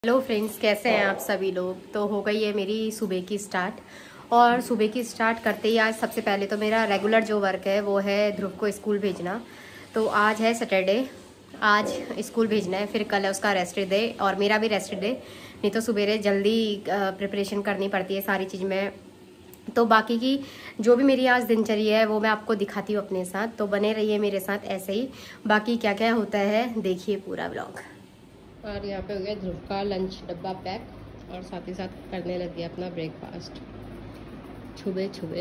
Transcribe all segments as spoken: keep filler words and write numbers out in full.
Hello friends, कैसे हैं आप सभी लोग। तो हो गई है मेरी सुबह की स्टार्ट। और सुबह की स्टार्ट करते ही आज सबसे पहले तो मेरा रेगुलर जो वर्क है वो है ध्रुव को स्कूल भेजना। तो आज है सैटरडे, आज स्कूल भेजना है, फिर कल है उसका रेस्ट डे और मेरा भी रेस्ट डे। नहीं तो सुबह जल्दी प्रिपरेशन करनी पड़ती है सारी चीज़ में। तो बाकी की जो भी मेरी आज दिनचर्या है वो मैं आपको दिखाती हूँ अपने साथ, तो बने रहिए मेरे साथ ऐसे ही। बाकी क्या क्या होता है देखिए पूरा व्लॉग। और यहाँ पे हो गया ध्रुव का लंच डब्बा पैक और साथ ही साथ करने लग गया अपना ब्रेकफास्ट सुबह सुबह।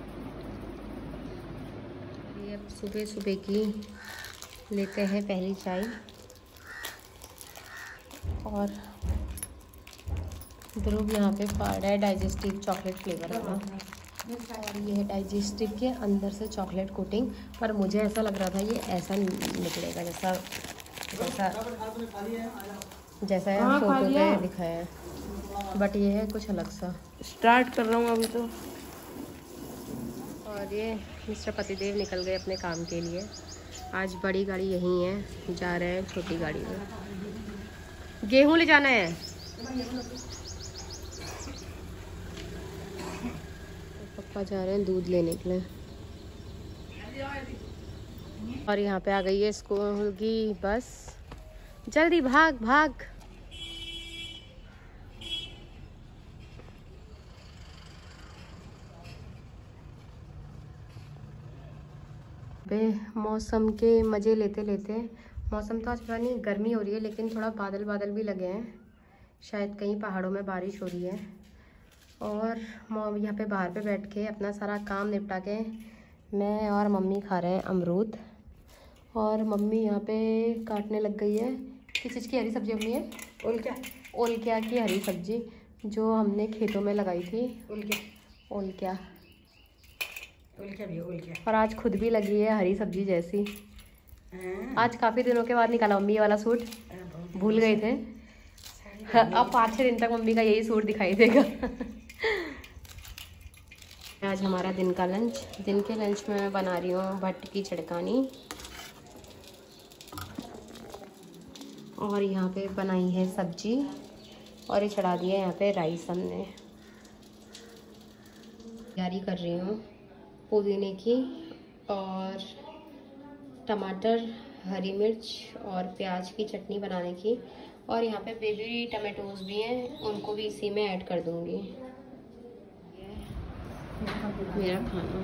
ये अब सुबह सुबह की लेते हैं पहली चाय। और ध्रुव यहाँ पे पा रहा है डाइजेस्टिव चॉकलेट फ्लेवर वाला, और ये है डाइजेस्टिव के अंदर से चॉकलेट कोटिंग। पर मुझे ऐसा लग रहा था ये ऐसा निकलेगा जैसा जैसा जैसा है फोटो पे दिखाया है, बट ये है कुछ अलग सा। स्टार्ट कर रहा हूँ अभी तो। और ये मिस्टर पतिदेव निकल गए अपने काम के लिए। आज बड़ी गाड़ी यहीं है, जा रहे हैं छोटी गाड़ी में। गेहूं ले जाना है। पापा जा रहे हैं दूध लेने के लिए। और यहाँ पे आ गई है स्कूल की बस, जल्दी भाग भाग। बे मौसम के मज़े लेते लेते, मौसम तो आज पता नहीं गर्मी हो रही है लेकिन थोड़ा बादल बादल भी लगे हैं, शायद कहीं पहाड़ों में बारिश हो रही है। और यहाँ पे बाहर पे बैठ के अपना सारा काम निपटा के मैं और मम्मी खा रहे हैं अमरूद। और मम्मी यहाँ पे काटने लग गई है किस चीज़ की हरी सब्जी मम्मी है? ओलक्या ओलक्या की हरी सब्जी जो हमने खेतों में लगाई थी। ओलक्या ओलक्या ओलक्या भी ओलक्या। और आज खुद भी लगी है हरी सब्जी जैसी। आज काफ़ी दिनों के बाद निकाला मम्मी वाला सूट, भूल गए थे। अब पाँच छः दिन तक मम्मी का यही सूट दिखाई देगा। आज हमारा दिन का लंच, दिन के लंच में मैं बना रही हूँ भट्ट की चड़कानी। और यहाँ पे बनाई है सब्जी और ये चढ़ा दिया यहाँ पे राइस हमने। तैयारी कर रही हूँ पुदीने की और टमाटर, हरी मिर्च और प्याज की चटनी बनाने की। और यहाँ पे बेबी टमाटोज भी हैं, उनको भी इसी में ऐड कर दूँगी। मेरा खाना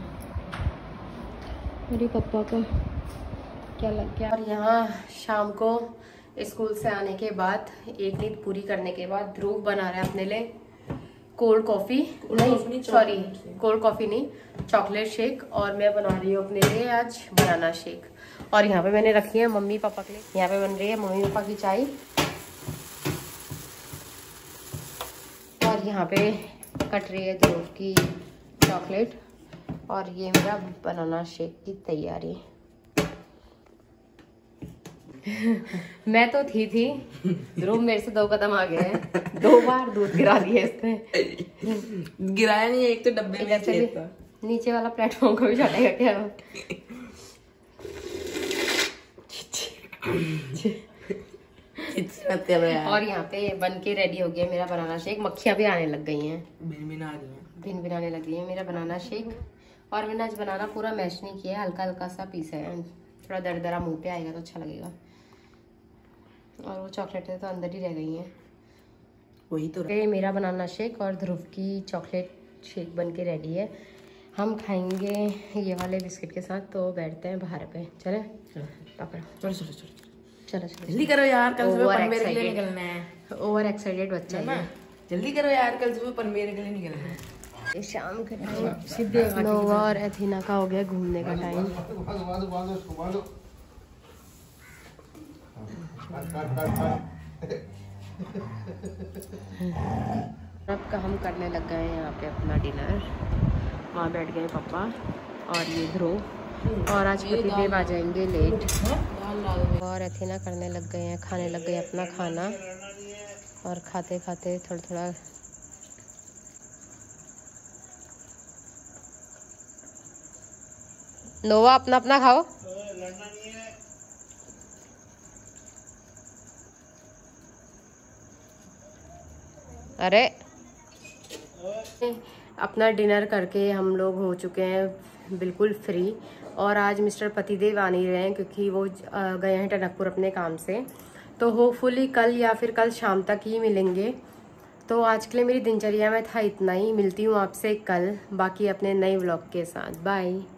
मेरे पापा का क्या लग गया। और यहाँ शाम को स्कूल से आने के बाद एक नींद पूरी करने के बाद ध्रुव बना रहा है अपने लिए कोल्ड कॉफ़ी, नहीं सॉरी कोल्ड कॉफ़ी नहीं, चॉकलेट शेक। और मैं बना रही हूँ अपने लिए आज बनाना शेक। और यहाँ पे मैंने रखी है मम्मी पापा के लिए, यहाँ पे बन रही है मम्मी पापा की चाय। और यहाँ पे कट रही है ध्रुव की चॉकलेट। और ये मेरा बनाना शेक की तैयारी। मैं तो थी थी ध्रुव मेरे से दो कदम आ गया है, दो बार दूध गिरा दिए इसने। गिराया नहीं है, एक तो डब्बे में भी था। नीचे वाला प्लेटफॉर्म को भी चढ़ेगा क्या? और यहाँ पे बन के रेडी हो गया मेरा बनाना शेक। मक्खियाँ भी आने लग गई हैं, भिन भिन आ रही हैं, भिन भिन आने लगी है मेरा बनाना शेक। और मैंने आज बनाना पूरा मैश नहीं किया, हल्का हल्का सा पीसा है, थोड़ा दरदरा मुंह पे आएगा तो अच्छा लगेगा। और वो चॉकलेटें तो अंदर ही रह गई हैं। वही तो ये मेरा बनाना शेक और ध्रुव की चॉकलेट शेक बन के रेडी है। हम खाएंगे ये वाले बिस्किट के साथ। तो बैठते हैं बाहर पे, चले पकड़ो, चलो चलो चलो चलो चलो जल्दी करो यार, कल सुबह पनवेल के लिए निकलना है। ओवर एक्साइटेड बच्चा है, जल्दी करो यार, कल सुबह पनवेल के लिए निकलना है। शाम के टाइम नोवा और एथीना का हो गया घूमने का टाइम। अब का हम करने लग गए हैं यहाँ पे अपना डिनर। वहाँ बैठ गए पापा और ये ध्रुव। और आज पतिदेव आ जाएंगे लेट। और एथीना करने लग गए हैं, खाने लग गए अपना खाना। और खाते खाते थोड़ा थोड़ा नोवा अपना अपना खाओ। अरे अपना डिनर करके हम लोग हो चुके हैं बिल्कुल फ्री। और आज मिस्टर पतिदेव आ नहीं रहे हैं क्योंकि वो गए हैं टनकपुर अपने काम से। तो होपफुली कल या फिर कल शाम तक ही मिलेंगे। तो आज के लिए मेरी दिनचर्या में था इतना ही। मिलती हूँ आपसे कल बाकी अपने नए व्लॉग के साथ। बाय।